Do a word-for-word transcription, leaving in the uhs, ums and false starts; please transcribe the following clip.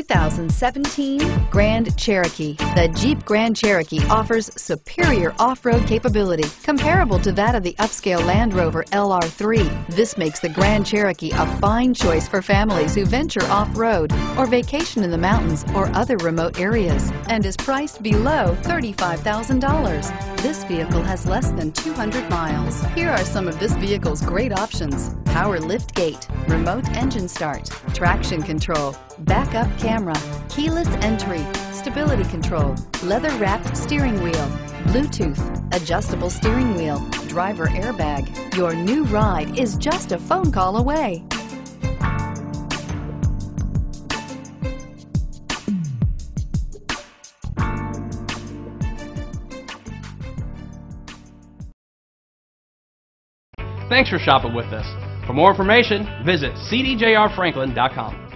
thousand seventeen Grand Cherokee. The Jeep Grand Cherokee offers superior off-road capability comparable to that of the upscale Land Rover L R three. This makes the Grand Cherokee a fine choice for families who venture off-road or vacation in the mountains or other remote areas, and is priced below thirty-five thousand dollars. This vehicle has less than two hundred miles. Here are some of this vehicle's great options: power lift gate, remote engine start, traction control, backup camera, keyless entry, stability control, leather-wrapped steering wheel, Bluetooth, adjustable steering wheel, driver airbag. Your new ride is just a phone call away. Thanks for shopping with us. For more information, visit C D J R Franklin dot com.